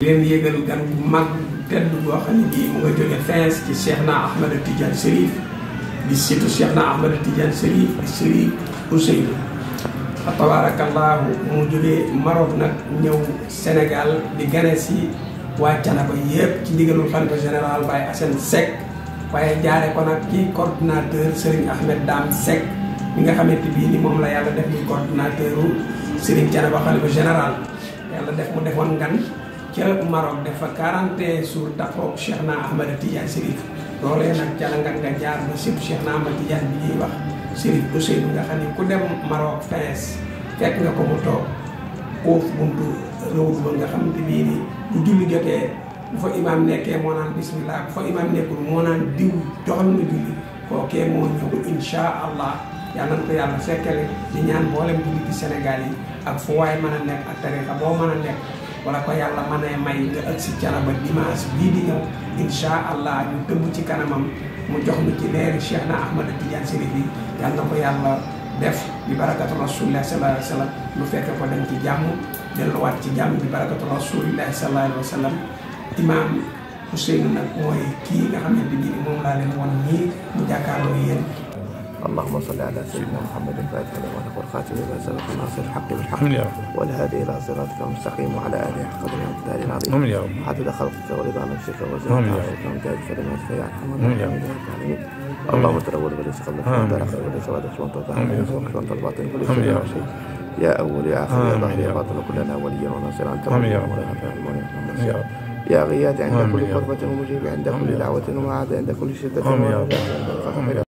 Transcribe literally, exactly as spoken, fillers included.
leen yégal gan bu mag tedd boo xam ne bii mu nga jóge fees ci Cheikhna Ahmed Tidiane Chérif di situ Cheikhna Ahmed Tidiane Chérif di Chérif Ousseynou fa tabarakallahu mu jógee Maroc nag ñëw Sénégal di gane si waa Thiénaba yépp ci ndigalul xalifa général Baye Assane Seck waaye jaare ko nag ci coordinateur Serigne Ahmed Dame Seck mi nga xamante bii ni moom la yàlla def ni coordinateur u Serigne Thiénaba xalifa général yàlla def mu defoon ngan ca Maroc def fa quarante et un jours taxaw Cheikhna Ahmed Tidiane Chérif loolee nag ca la ngan nga jaar ba sëpp Cheikhna Ahmed Tidiane bi ñuy wax Chérif Ousseynou nga xam ne ku dem Maroc fees fekk nga ko mu toog foofu buntu réew ba nga xam ne bii ni bu julli jotee bu fa imaam nekkee moo naan bismillah bu fa imaam nekkul moo naan diw joxal na julli kookee moo ñëw insha allah yàlla na ko yàlla fekkale di ñaan mboolem julli ci Sénégal yi ak fu waay mën a nekk ak tarixa boo mën a nekk wala ko yàlla mën a may nga ëgg si Thiénaba dimanche bii di ñëw insha allah ñu tëbb ci kanamam mu jox ñu ci leeri Cheikhna Ahmed Tidiane Chérif bi yàlla na ko yàlla def bi barakatu rasulillah sallallahu alayhi wa sallam lu fekk ko dem ci jàmm delluwaat ci jàmm bi barakatu rasulillah sallallahu alayhi wa sallam imam Ousseynou nag mooy kii nga xamante ni moom laa leen won nii mu jàkkaarloo yéen. اللهم صل على سيدنا محمد الفاتح لما نقول خاتم لما سبق ناصر الحق بالحق والهادي الى صراطك المستقيم وعلى اله حق المقدار العظيم عدد خلقك ورضا نفسك وزنة عرشك وامتداد كلماتك يا ارحم الراحمين اللهم ترول وليس قبلك ودار خير وليس بعدك وانت طاهر وانت الباطن كل شيء يا اول يا اخر يا ظاهر يا باطن كلنا وليا وناصرا انت وليا وناصرا يا غياث عند كل قربة ومجيب عند كل دعوة ومعاد عند كل شدة